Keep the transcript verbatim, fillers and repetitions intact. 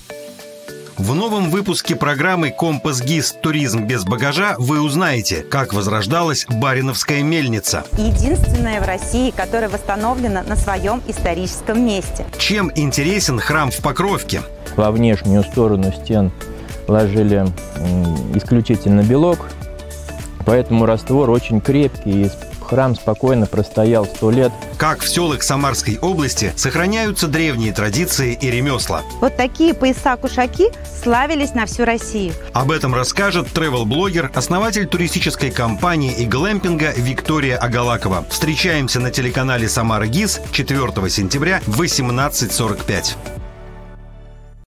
В новом выпуске программы «Компас ГИС. Туризм без багажа» вы узнаете, как возрождалась Бариновская мельница. Единственная в России, которая восстановлена на своем историческом месте. Чем интересен храм в Покровке? Во внешнюю сторону стен ложили исключительно белок, поэтому раствор очень крепкий, и храм спокойно простоял сто лет. Как в селах Самарской области сохраняются древние традиции и ремесла. Вот такие пояса-кушаки славились на всю Россию. Об этом расскажет тревел-блогер, основатель туристической компании и глэмпинга Виктория Агалакова. Встречаемся на телеканале «Самара ГИС» четвёртого сентября в восемнадцать сорок пять.